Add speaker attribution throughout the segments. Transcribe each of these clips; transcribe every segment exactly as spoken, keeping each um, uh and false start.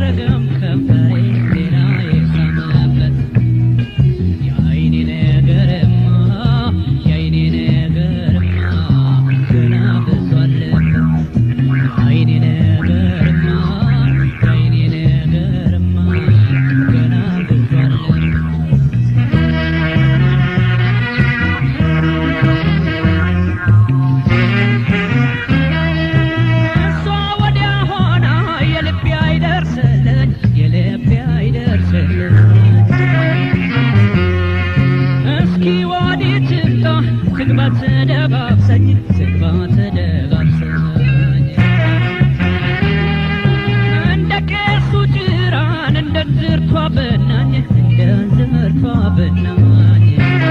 Speaker 1: ይረገም ከንፈሬ ሌላ የሳመበት የአይኔ ነገርማ የአይኔ ነገርማ ገና ብዙ አለበት የአይኔ ነገርማ የአይኔ ነገርማ ገና ብዙ አለበት ትግባት ደባብሰኝ ትግባት ደባብሰኝ እንደ ቄሱ ጭራን እንደ ዝርቷ በናኝ እንደ ዝርቷ በናኝ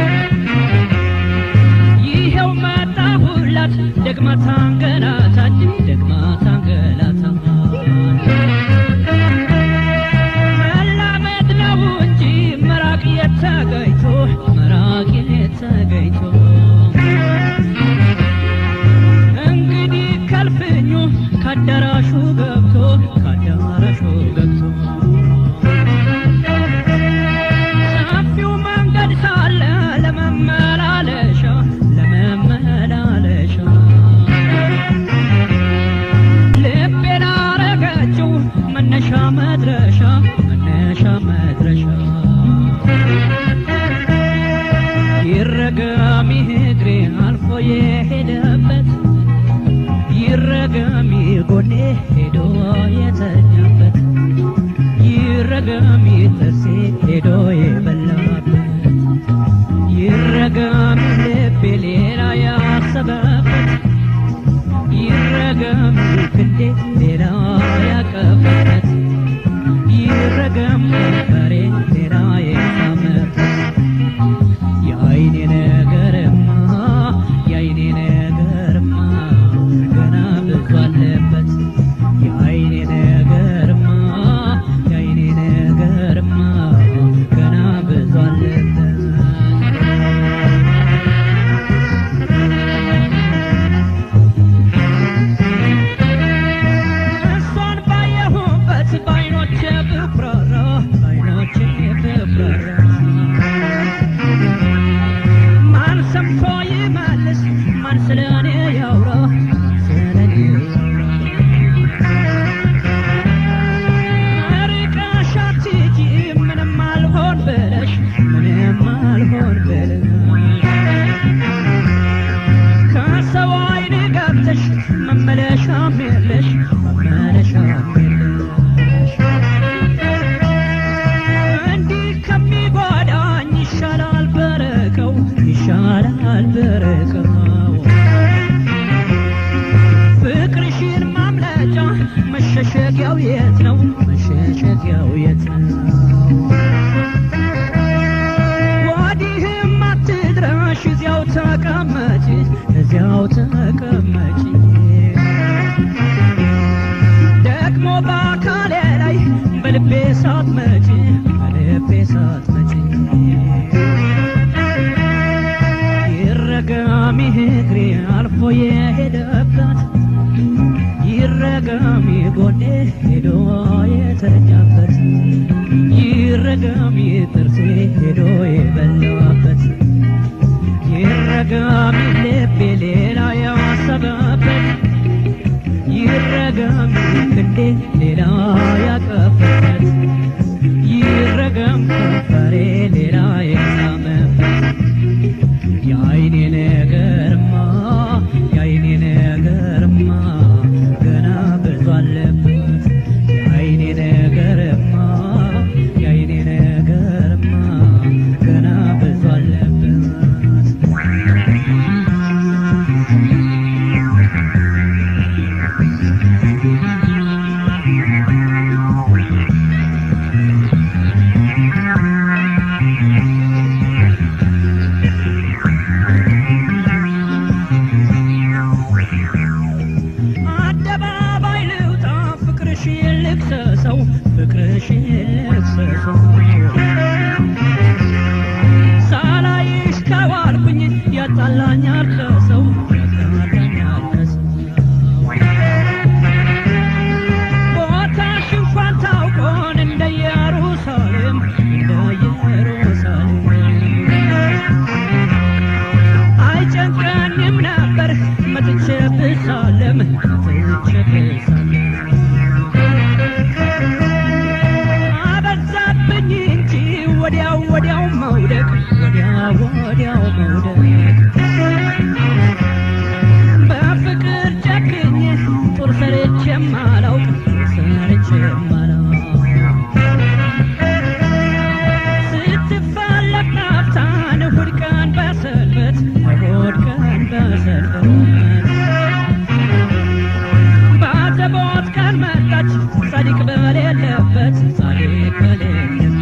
Speaker 1: ይሄው መጣሁላት ደግማ ታንገላታኝ ደግማ ታንገላታኝ መላመድ ነው እንጂ መራቅ የተገይቶ መራቅ የተገይቶ ካዳራሹ ገብቶ ካዳራሹ ገብቶ ሰፊው መንገድ ሳለ ለመመላለሻ ለመመላለሻ ልቤን አረገችው መነሻ መድረሻ መነሻ መድረሻ ይረገም እግሬ አልፎ የሄደበት ይረገም ጎኔ ሄዶ የተኛበት ይረገም ጥርሴ ሄዶ የበላበት ይረገም ልቤ ሌላ ያሰበበት ይረገም ክንዴ ሌላ ያቀፈበት ይረገም ከንፈሬ ሌላ የሳመበት የአይኔ ነገርማ የአይኔ ነገርማ ገና ብዙ አለበት የአይኔ ነገርማ የአይኔ ነገርማ ገና ብዙ አለበት እሷን ባየሁበት በዓይኖቼ ብኩራራ በዓይኖቼ ብኩራራ ማን ሰምቶ ይመልስ ማን ስለኔ ያውራ ስለኔ ርቀሽ አትሂጂ ምንም አልሆን ብለሽ ምንም አልሆን ብለሽ ከሰው ዓይን ገብተሽ መመለሻም የለሽ መመለሻም የለሽ እንዲህ ከሚጓዳኝ ይሻላል በረከው ይሻላል በረከው ፍቅርሽን ማምለጫ መሸሸጊያው የት ነው መሸሸጊያው የት ነው ወዲህም አትድረሽ እዚያው ተቀመጪ እዚያው ተቀመጪ ደግሞ በአካሌ ላይ በልቤ ሳትመጪ በልቤ ሳትመጪ ይረገም እግሬ አልፎ የሄደበት ይረገም ጎኔ ሄዶ የተኛበት ይረገም ጥርሴ ሄዶ የበላበት ይረገም ልቤ ሌላ ያሰበበት ይረገም ክንዴ ሌላ ያቀፈበት ይረገም ከንፈሬ ሌላ የሳመበት የአይኔ ነገርማ የአይኔ ነገርማ ገና ብዙ አለበት የአይኔ ነገርማ የአይኔ ነገርማ ገና ብዙ አለበት ሳላይሽ ከዋልኩኝ ያጣላኛል ከሰው ያጣላኛል ከሰው ቦታሽ እንኳን ታውቆ ሲመራ ስትፈለግ ናፍታን እሑድ ቀን በሰንበት እሑድ ቀን በሰንበት ባዘቦት ቀን መጣች ጻድቅ በሌለበት ጻድቅ በሌለበት